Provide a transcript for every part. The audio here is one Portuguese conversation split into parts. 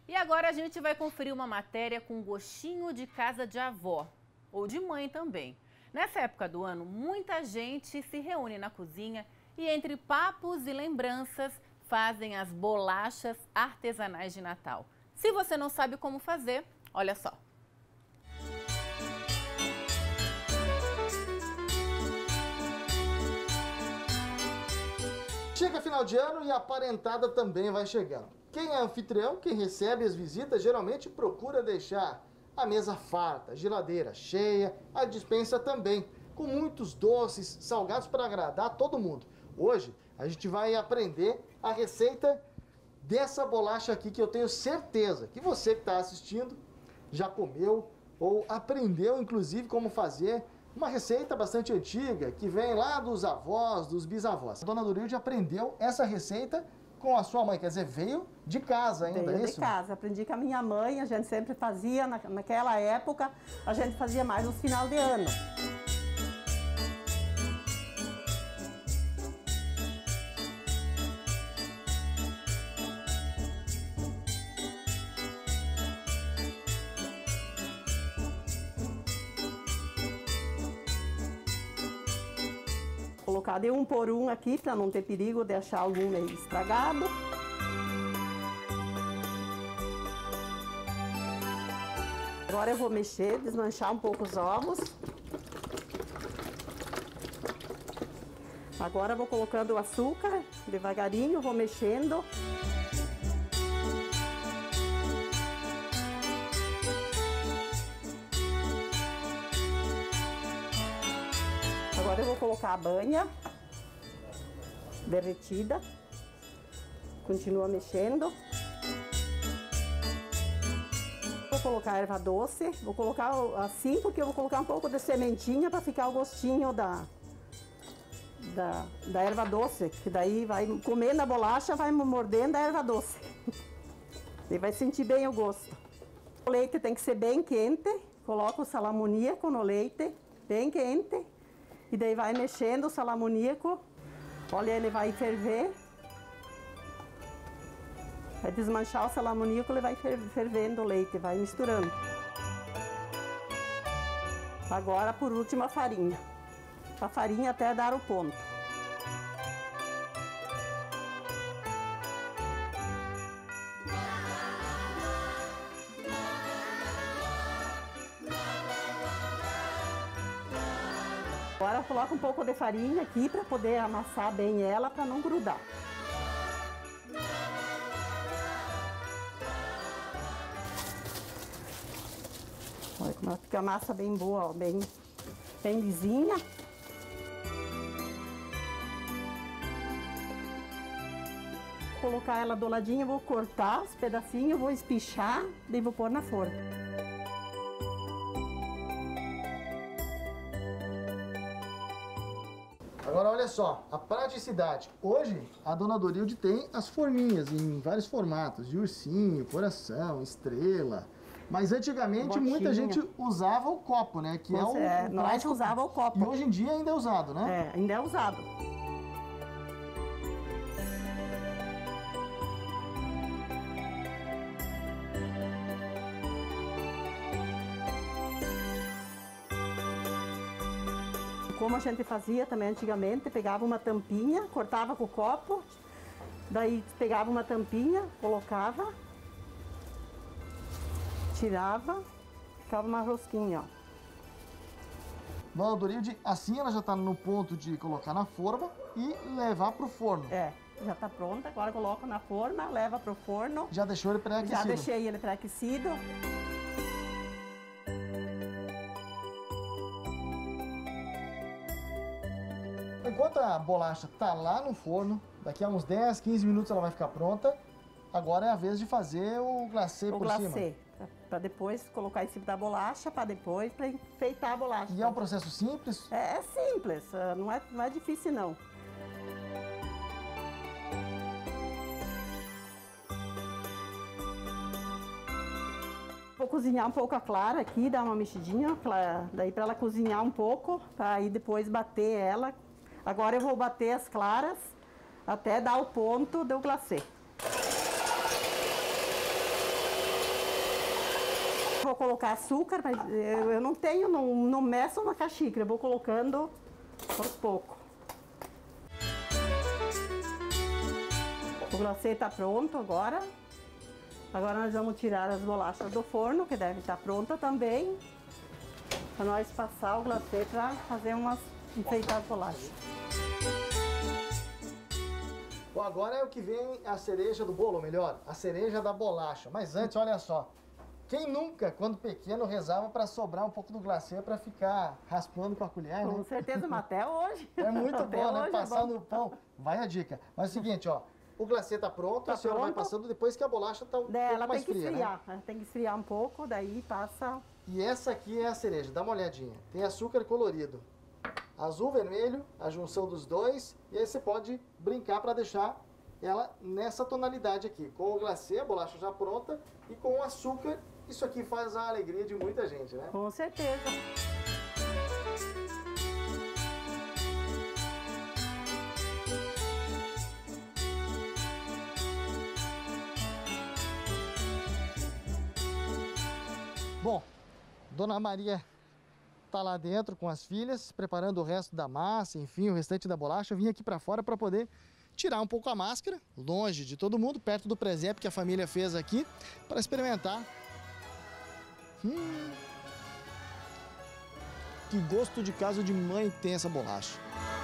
E agora a gente vai conferir uma matéria com gostinho de casa de avó, ou de mãe também. Nessa época do ano, muita gente se reúne na cozinha e entre papos e lembranças fazem as bolachas artesanais de Natal. Se você não sabe como fazer, olha só. Chega final de ano e a parentada também vai chegando. Quem é anfitrião, quem recebe as visitas, geralmente procura deixar a mesa farta, a geladeira cheia, a despensa também, com muitos doces, salgados para agradar todo mundo. Hoje a gente vai aprender a receita dessa bolacha aqui que eu tenho certeza que você que está assistindo já comeu ou aprendeu inclusive como fazer. Uma receita bastante antiga, que vem lá dos avós, dos bisavós. A dona Dorilde aprendeu essa receita com a sua mãe, quer dizer, veio de casa ainda, veio é isso? De casa, aprendi com a minha mãe, a gente sempre fazia, naquela época, a gente fazia mais no final de ano. Colocar de um por um aqui, para não ter perigo de achar algum meio estragado. Agora eu vou mexer, desmanchar um pouco os ovos. Agora eu vou colocando o açúcar, devagarinho, vou mexendo. Agora eu vou colocar a banha derretida, continua mexendo. Vou colocar a erva doce, vou colocar assim porque eu vou colocar um pouco de sementinha para ficar o gostinho da erva doce, que daí vai comendo a bolacha, vai mordendo a erva doce. E vai sentir bem o gosto. O leite tem que ser bem quente, coloco o sal amoníaco no leite, bem quente. E daí vai mexendo o sal amoníaco, olha, ele vai ferver. Vai desmanchar o sal amoníaco, ele vai fervendo o leite, vai misturando. Agora, por último, a farinha. A farinha até dar o ponto. Agora eu coloco um pouco de farinha aqui para poder amassar bem ela, para não grudar. Olha como ela fica a massa bem boa, ó, bem lisinha. Vou colocar ela do ladinho, vou cortar os pedacinhos, vou espichar e vou pôr na forma. Agora olha só, a praticidade. Hoje a dona Dorilde tem as forminhas em vários formatos, de ursinho, coração, estrela. Mas antigamente Botinha. Muita gente usava o copo, né? Que nós usava o copo. E hoje em dia ainda é usado, né? É, ainda é usado. Como a gente fazia também antigamente, pegava uma tampinha, cortava com o copo, daí pegava uma tampinha, colocava, tirava, ficava uma rosquinha, ó. Dona Dorilde, assim ela já está no ponto de colocar na forma e levar para o forno. É, já está pronta, agora coloco na forma, leva para o forno. Já deixou ele pré-aquecido? Já deixei ele pré-aquecido. Enquanto a bolacha está lá no forno, daqui a uns 10, 15 minutos ela vai ficar pronta. Agora é a vez de fazer o glacê por cima. O glacê, para depois colocar em cima da bolacha, para enfeitar a bolacha. E é um processo simples? É simples, não é difícil não. Vou cozinhar um pouco a clara aqui, dar uma mexidinha, daí para ela cozinhar um pouco, para aí depois bater ela. Agora eu vou bater as claras até dar o ponto do glacê. colocar açúcar, mas eu não tenho, não meço na xícara, eu vou colocando aos poucos. O glacê está pronto agora. Agora nós vamos tirar as bolachas do forno, que deve estar pronta também. Para nós passar o glacê para fazer enfeitar as bolachas. Bom, agora é o que vem a cereja do bolo, ou melhor, a cereja da bolacha. Mas antes, olha só. Quem nunca, quando pequeno, rezava para sobrar um pouco do glacê para ficar raspando com a colher, né? Com certeza, mas até hoje. É muito Até bom, né? hoje Passar é bom. no pão. Vai a dica. Mas é o seguinte, ó. O glacê tá pronto, a senhora vai passando depois que a bolacha tá um pouco Ela mais tem que fria, esfriar, né? ela tem que esfriar um pouco, daí passa. E essa aqui é a cereja, dá uma olhadinha. Tem açúcar colorido. Azul, vermelho, a junção dos dois. E aí você pode brincar para deixar ela nessa tonalidade aqui. Com o glacê, a bolacha já pronta, e com o açúcar, isso aqui faz a alegria de muita gente, né? Com certeza. Bom, Dona Maria tá lá dentro com as filhas, preparando o resto da massa, enfim, o restante da bolacha. Eu vim aqui para fora para poder tirar um pouco a máscara, longe de todo mundo, perto do presépio que a família fez aqui, para experimentar. Que gosto de casa de mãe tem essa bolacha.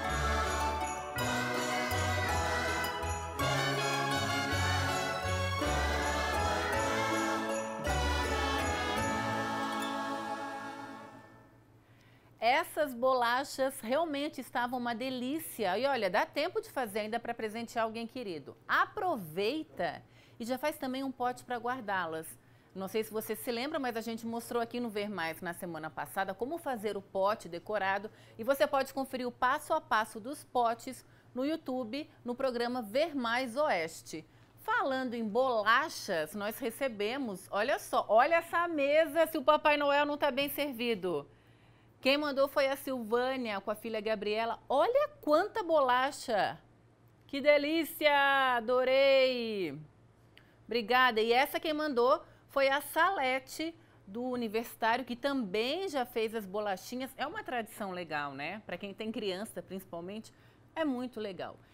Essas bolachas realmente estavam uma delícia. E olha, dá tempo de fazer ainda para presentear alguém querido. Aproveita e já faz também um pote para guardá-las. Não sei se você se lembra, mas a gente mostrou aqui no Ver Mais na semana passada como fazer o pote decorado. E você pode conferir o passo a passo dos potes no YouTube, no programa Ver Mais Oeste. Falando em bolachas, nós recebemos, olha só, olha essa mesa se o Papai Noel não está bem servido. Quem mandou foi a Silvânia com a filha Gabriela. Olha quanta bolacha! Que delícia! Adorei! Obrigada. E essa quem mandou foi a Salete do Universitário, que também já fez as bolachinhas. É uma tradição legal, né? Para quem tem criança, principalmente, é muito legal.